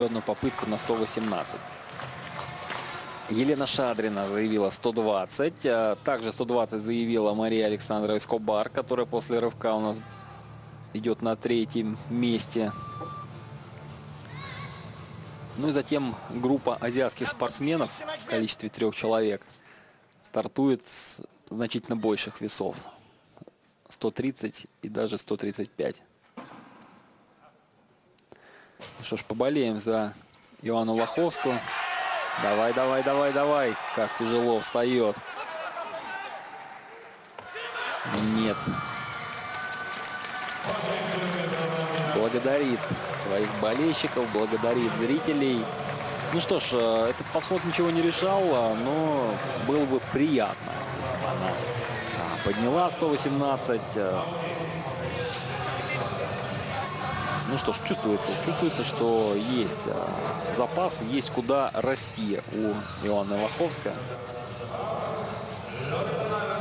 одну попытку на 118. Елена Шадрина заявила 120. Также 120 заявила Мария Александра Эскобар, которая после рывка у нас идет на 3-м месте. Ну и затем группа азиатских спортсменов в количестве 3 человек стартует с значительно больших весов. 130 и даже 135. Что ж, поболеем за Иоанну Лоховскую. Давай, давай, давай, давай. Как тяжело встает. Нет. Благодарит своих болельщиков, благодарит зрителей. Ну что ж, этот подход ничего не решал, но было бы приятно, если бы она подняла 118. Ну что ж, чувствуется, что есть запас, есть куда расти у Иоанны Лоховской.